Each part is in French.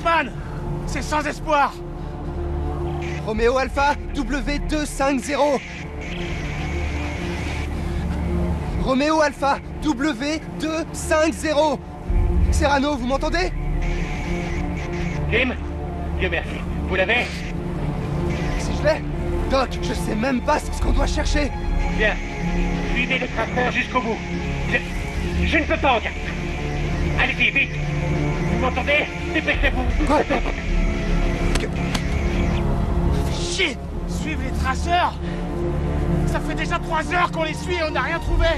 Kaufman! C'est sans espoir! Roméo Alpha, W250. Roméo Alpha, W250. Serrano, vous m'entendez? Lim? Dieu merci. Vous l'avez? Si je l'ai? Doc, je sais même pas ce qu'on doit chercher. Bien. Suivez le tracteur jusqu'au bout. Je ne peux pas en dire. Allez-y, vite! Vous m'entendez? Dépêchez-vous! Quoi? Chier! Suivre les traceurs? Ça fait déjà 3 heures qu'on les suit et on n'a rien trouvé!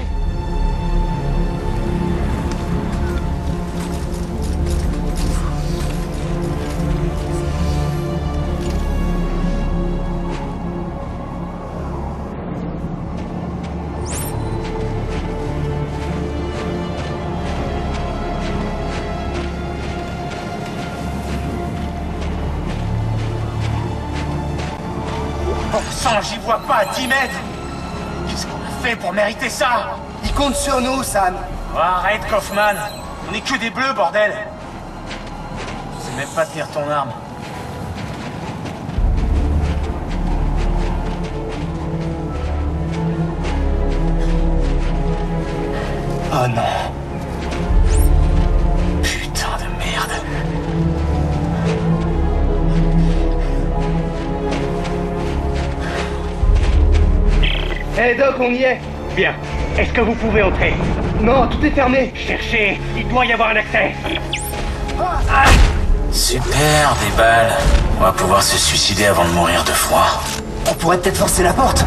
Bon sang, j'y vois pas à 10 mètres! Qu'est-ce qu'on a fait pour mériter ça? Il compte sur nous, Sam. Oh, arrête, Kaufman! On est que des bleus, bordel! Tu sais même pas tenir ton arme. Oh non! Putain de merde! Eh Doc, on y est. Bien. Est-ce que vous pouvez entrer? Non, tout est fermé. Cherchez! Il doit y avoir un accès! Super, des balles. On va pouvoir se suicider avant de mourir de froid. On pourrait peut-être forcer la porte.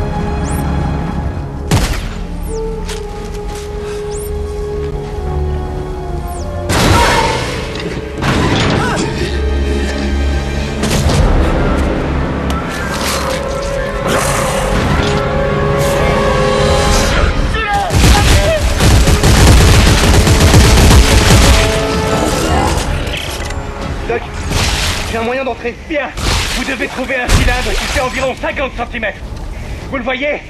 Doc, j'ai un moyen d'entrer. Bien. Vous devez trouver un cylindre qui fait environ 50 cm. Vous le voyez?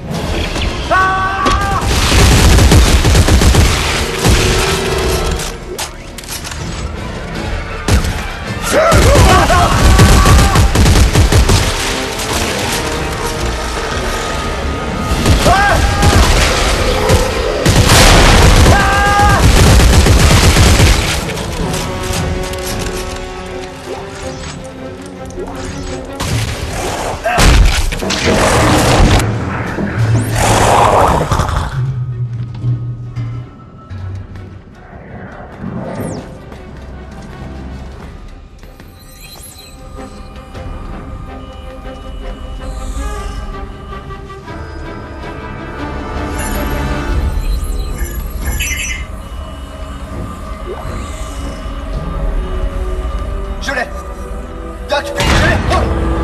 Je l'ai. Doc, je l'ai. Oh.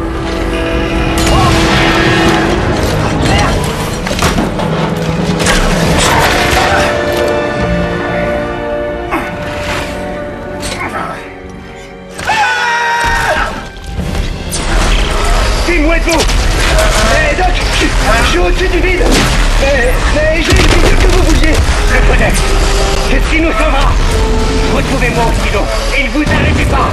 Tim, où êtes-vous? Eh Doc, je suis au-dessus du vide. Mais j'ai le vide que vous vouliez. Je connais. C'est ce qui nous sauvera. Retrouvez-moi au stylo et ne vous arrêtez pas.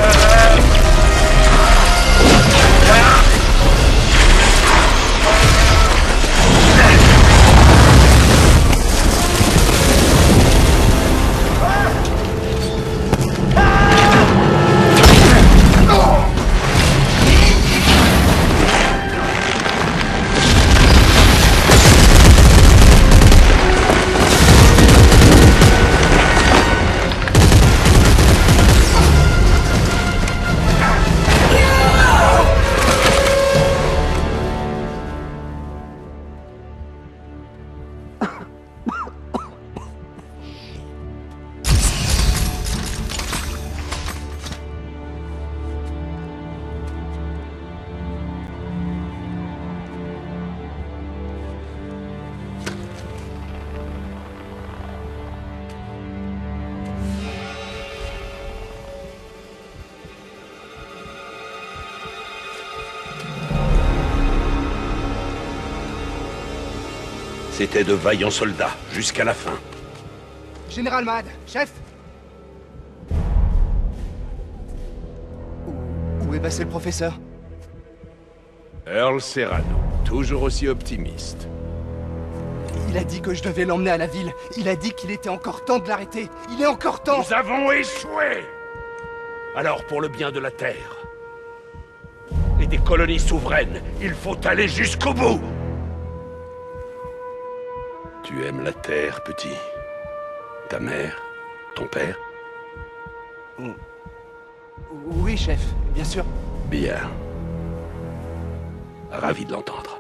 C'étaient de vaillants soldats, jusqu'à la fin. Général Mad, chef. Où est passé le professeur? Earl Serrano, toujours aussi optimiste. Il a dit que je devais l'emmener à la ville. Il a dit qu'il était encore temps de l'arrêter. Il est encore temps! Nous avons échoué! Alors, pour le bien de la Terre et des colonies souveraines, il faut aller jusqu'au bout! Tu aimes la Terre, petit? Ta mère? Ton père? Oui, chef, bien sûr. Bien. Ravi de l'entendre.